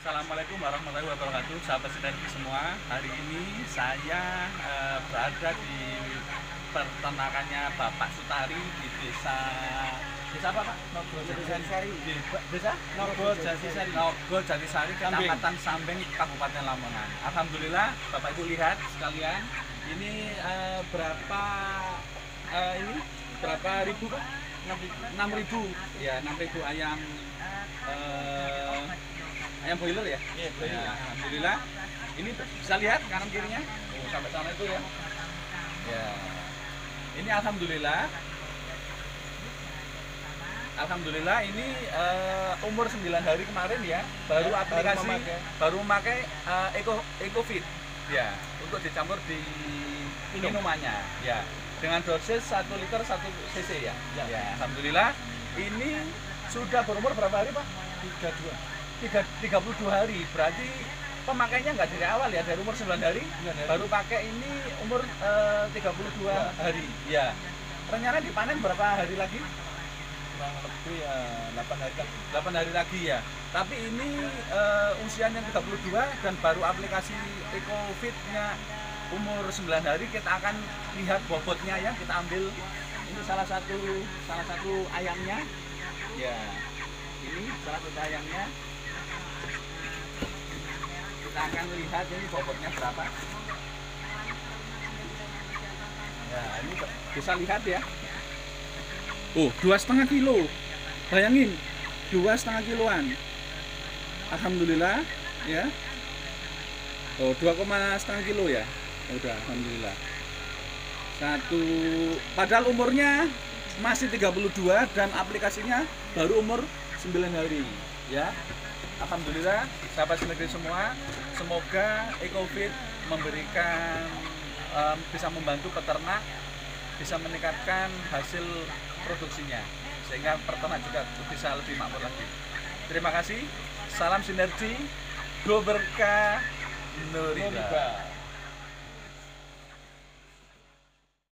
Assalamualaikum warahmatullahi wabarakatuh, sahabat sinergi semua. Hari ini saya berada di peternakannya Bapak Sutari di desa apa Pak? Nogo Jatisari. Desa Nogo Jatisari. Nogo Jatisari, Kecamatan Sambeng, Kabupaten Lamongan. Alhamdulillah, Bapak Ibu lihat sekalian, ini berapa ribu Pak? 6.000 ya, 6.000 ayam boiler ya? Iya, boiler. Ya, alhamdulillah. Ini bisa lihat kanan kirinya. Oh, sampai sana itu ya. Ya. Ini alhamdulillah ini umur 9 hari kemarin ya, baru Ya, aplikasi baru memakai EcoFit ya, untuk dicampur di minumannya ya. Dengan dosis 1 liter 1 cc ya. Ya, alhamdulillah. Ini sudah berumur berapa hari, Pak? 32 hari. Berarti pemakainya nggak dari awal ya, dari umur 9 hari, baru pakai ini umur 32 hari. Ya. Rencana dipanen berapa hari lagi? Kurang lebih ya 8 hari lagi. 8 hari lagi ya. Tapi ini usianya 32 dan baru aplikasi EcoFit-nya umur 9 hari. Kita akan lihat bobotnya ya. Kita ambil ini salah satu ayamnya. Ya. Ini salah satu ayamnya. Kita akan lihat ini bobotnya berapa. Ya, ini bisa lihat ya. Oh, 2,5 kilo. Bayangin, 2,5 kiloan. Alhamdulillah ya. Oh, 2,5 kilo ya. Udah, alhamdulillah. Padahal umurnya masih 32 dan aplikasinya baru umur 9 hari ya. Alhamdulillah, sahabat sinergi semua, semoga EcoFit memberikan bisa membantu peternak, bisa meningkatkan hasil produksinya sehingga peternak juga bisa lebih makmur lagi. Terima kasih, salam sinergi, go berkah, Nuriba.